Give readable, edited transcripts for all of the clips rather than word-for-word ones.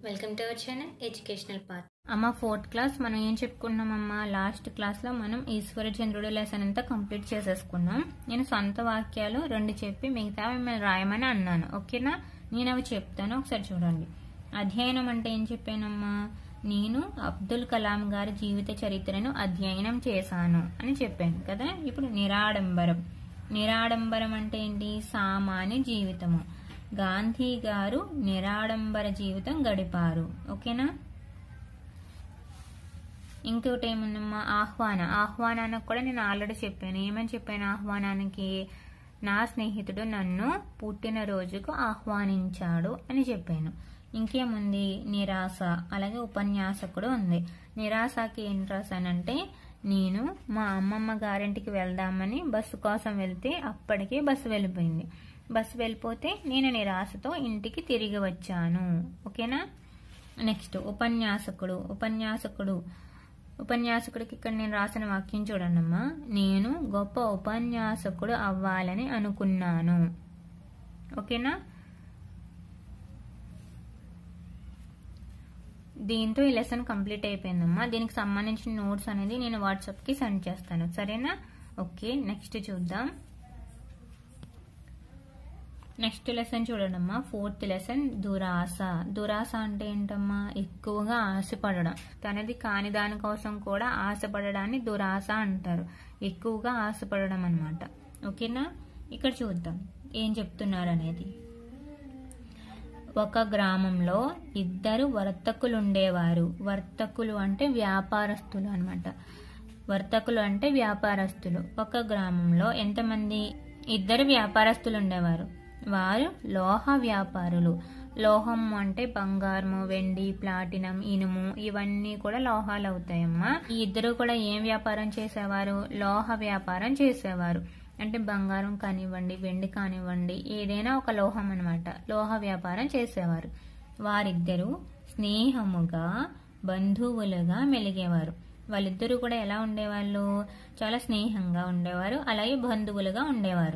Welcome to our channel educational path. అమ్మ 4th class మనం ఏం చెప్పుకున్నామమ్మా? లాస్ట్ క్లాస్లో మనం ఈశ్వరచంద్రుడు లెసన్ అంతా కంప్లీట్ చేసేసుకున్నాం. నేను సొంత వాక్యాలు 2 చెప్పి మిగతా మిమ్మల్ని రాయమని అన్నాను. ఓకేనా? నేను అవి చెప్తాను, ఒకసారి చూడండి. అధ్యయనం అంటే ఏం చెప్పానమ్మా? నేను అబ్దుల్ కలాం గారి జీవిత చరిత్రను అధ్యయనం చేశాను అని చెప్పాను కదా. ఇప్పుడు నిరాడంబరం. నిరాడంబరం అంటే ఏంటి? సామాన్య జీవితము. గాంధీ గారు నిరాడంబర జీవితం గడిపారు. ఓకేనా? ఇంకోటి ఏముందమ్మా? ఆహ్వానానికి కూడా నేను ఆల్రెడీ చెప్పాను. ఏమని చెప్పాను ఆహ్వానానికి? నా స్నేహితుడు నన్ను పుట్టినరోజుకు ఆహ్వానించాడు అని చెప్పాను. ఇంకేముంది? నిరాశ. అలాగే ఉపన్యాసకుడు ఉంది. నిరాశకి ఏం రాశానంటే, నేను మా అమ్మమ్మ గారింటికి వెళ్దామని బస్సు కోసం వెళ్తే అప్పటికే బస్సు వెళ్ళిపోయింది. బస్సు వెళ్ళిపోతే నేను నిరాశతో ఇంటికి తిరిగి వచ్చాను. ఓకేనా? నెక్స్ట్ ఉపన్యాసకుడికి ఇక్కడ నేను రాసిన వాక్యం చూడండమ్మా. నేను గొప్ప ఉపన్యాసకుడు అవ్వాలని అనుకున్నాను. ఓకేనా? దీంతో ఈ లెసన్ కంప్లీట్ అయిపోయిందమ్మా. దీనికి సంబంధించిన నోట్స్ అనేది నేను వాట్సాప్కి సెండ్ చేస్తాను. సరేనా? ఓకే, నెక్స్ట్ చూద్దాం. నెక్స్ట్ లెసన్ చూడండమ్మా. 4th లెసన్ దురాశ. దురాశ అంటే ఏంటమ్మా? ఎక్కువగా ఆశపడడం. తనది కాని దానికోసం కూడా ఆశపడడాన్ని దురాశ అంటారు. ఎక్కువగా ఆశపడడం అన్నమాట. ఓకేనా? ఇక్కడ చూద్దాం ఏం చెప్తున్నారు అనేది. ఒక గ్రామంలో 2 వర్తకులుండేవారు. వర్తకులు అంటే వ్యాపారస్తులు అన్నమాట. వర్తకులు అంటే వ్యాపారస్తులు. ఒక గ్రామంలో ఎంతమంది? 2 వ్యాపారస్తులు ఉండేవారు. వారు లోహ వ్యాపారులు. లోహం అంటే బంగారము, వెండి, ప్లాటినం, ఇనుము, ఇవన్నీ కూడా లోహాలు అవుతాయమ్మా. ఈ 2 కూడా ఏం వ్యాపారం చేసేవారు? లోహ వ్యాపారం చేసేవారు. అంటే బంగారం కానివ్వండి, వెండి కానివ్వండి, ఏదైనా ఒక లోహం అన్నమాట. లోహ వ్యాపారం చేసేవారు. వారిద్దరూ స్నేహముగా, బంధువులుగా మెలిగేవారు. వాళ్ళిద్దరూ కూడా ఎలా ఉండేవాళ్ళు? చాలా స్నేహంగా ఉండేవారు, అలాగే బంధువులుగా ఉండేవారు.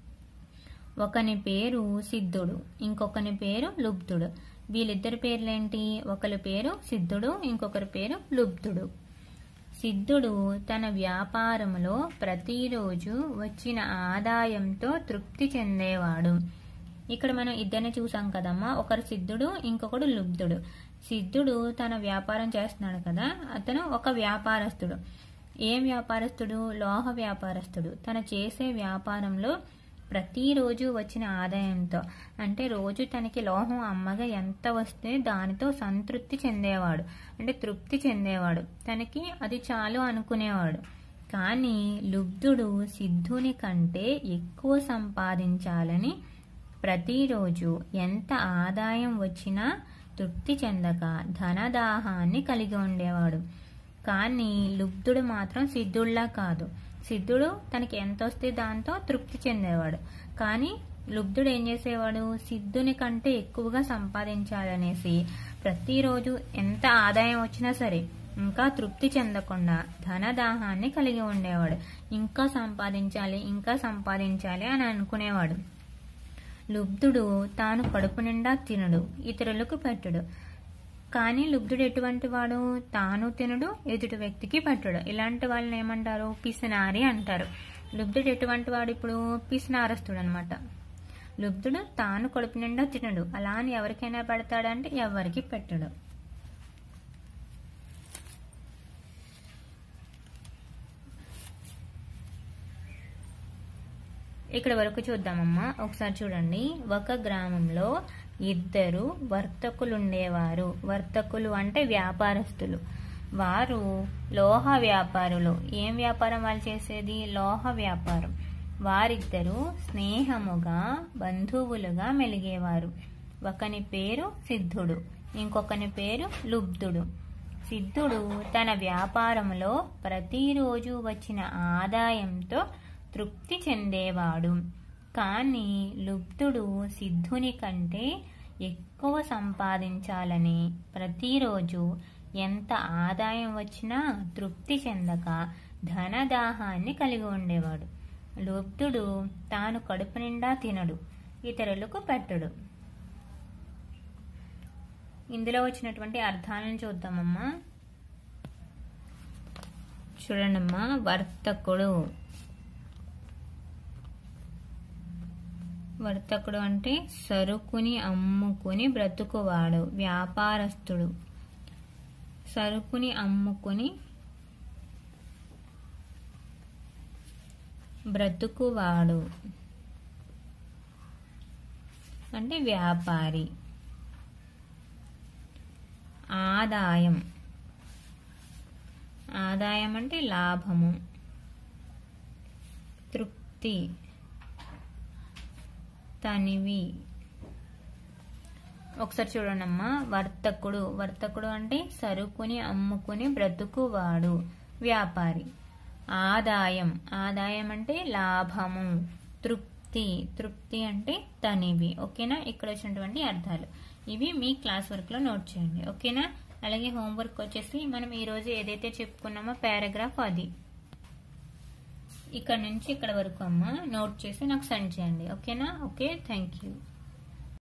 ఒకని పేరు సిద్ధుడు, ఇంకొకని పేరు లుబ్ధుడు. వీళ్ళిద్దరి పేర్లేంటి? ఒకరి పేరు సిద్ధుడు, ఇంకొకరి పేరు లుబ్ధుడు. సిద్ధుడు తన వ్యాపారంలో ప్రతిరోజు వచ్చిన ఆదాయంతో తృప్తి చెందేవాడు. ఇక్కడ మనం ఇద్దరిని చూసాం కదమ్మా. ఒకరు సిద్ధుడు, ఇంకొకడు లుబ్ధుడు. సిద్ధుడు తన వ్యాపారం చేస్తున్నాడు కదా, అతను ఒక వ్యాపారస్తుడు. ఏం వ్యాపారస్తుడు? లోహ వ్యాపారస్తుడు. తను చేసే వ్యాపారంలో ప్రతిరోజు వచ్చిన ఆదాయంతో, అంటే రోజు తనకి లోహం అమ్మగా ఎంత వస్తే దానితో సంతృప్తి చెందేవాడు, అంటే తృప్తి చెందేవాడు. తనకి అది చాలు అనుకునేవాడు. కానీ లుబ్ధుడు సిద్ధుని కంటే ఎక్కువ సంపాదించాలని ప్రతిరోజు ఎంత ఆదాయం వచ్చినా తృప్తి చెందక ధనదాహాన్ని కలిగి ఉండేవాడు. కానీ లుబ్ధుడు మాత్రం సిద్ధుల్లా కాదు. సిద్ధుడు తనకి ఎంత వస్తే దాంతో తృప్తి చెందేవాడు. కానీ లుబ్ధుడు ఏం చేసేవాడు? సిద్ధుని కంటే ఎక్కువగా సంపాదించాలనేసి ప్రతిరోజు ఎంత ఆదాయం వచ్చినా సరే ఇంకా తృప్తి చెందకుండా ధనదాహాన్ని కలిగి ఉండేవాడు. ఇంకా సంపాదించాలి, ఇంకా సంపాదించాలి అని అనుకునేవాడు. లుబ్ధుడు తాను కడుపు నిండా తినడు, ఇతరులకు పెట్టడు. కానీ లుబ్ధుడు ఎటువంటి వాడు? తాను తినడు, ఎదుటి వ్యక్తికి పెట్టడు. ఇలాంటి వాళ్ళని ఏమంటారు? పిసినారి అంటారు. లుబ్ధుడు ఎటువంటి వాడు? ఇప్పుడు పిసినారస్తుడు అనమాట. లుబ్ధుడు తాను కడుపు నిండా తినడు, అలా అని ఎవరికైనా పెడతాడంటే ఎవరికి పెట్టడు. ఇక్కడ వరకు చూద్దామమ్మా. ఒకసారి చూడండి. ఒక గ్రామంలో 2 వర్తకులుండేవారు. వర్తకులు అంటే వ్యాపారస్తులు. వారు లోహ వ్యాపారులు. ఏం వ్యాపారం వాళ్ళు చేసేది? లోహ వ్యాపారం. వారిద్దరూ స్నేహముగా, బంధువులుగా మెలిగేవారు. ఒకని పేరు సిద్ధుడు, ఇంకొకని పేరు లుబ్ధుడు. సిద్ధుడు తన వ్యాపారంలో ప్రతిరోజు వచ్చిన ఆదాయంతో తృప్తి చెందేవాడు. కానీ లుబ్ధుడు సిద్ధుని కంటే ఎక్కువ సంపాదించాలని ప్రతిరోజు ఎంత ఆదాయం వచ్చినా తృప్తి చెందక ధనదాహాన్ని కలిగి ఉండేవాడు. లుబ్ధుడు తాను కడుపు నిండా తినడు, ఇతరులకు పెట్టడు. ఇందులో వచ్చినటువంటి అర్థాలను చూద్దామమ్మా. చూడండమ్మా, వర్తకుడు. వర్తకుడు అంటే సరుకుని అమ్ముకుని బ్రతుకువాడు, వ్యాపారస్తుడు. సరుకుని అమ్ముకుని బ్రతుకువాడు అంటే వ్యాపారి. ఆదాయం. ఆదాయం అంటే లాభము. తృప్తి, తనివి. ఒకసారి చూడండమ్మా, వర్తకుడు. వర్తకుడు అంటే సరుకుని అమ్ముకుని బ్రతుకువాడు, వ్యాపారి. ఆదాయం. ఆదాయం అంటే లాభము. తృప్తి. తృప్తి అంటే తనివి. ఓకేనా? ఇక్కడ వచ్చినటువంటి అర్థాలు ఇవి మీ క్లాస్ వర్క్ లో నోట్ చేయండి. ఓకేనా? అలాగే హోంవర్క్ వచ్చేసి మనం ఈరోజు ఏదైతే చెప్పుకున్నామో పారాగ్రాఫ్ అది ఇక్కడ నుంచి ఇక్కడ వరకు అమ్మ నోట్ చేసి నాకు సెండ్ చేయండి. ఓకేనా? Okay, thank you.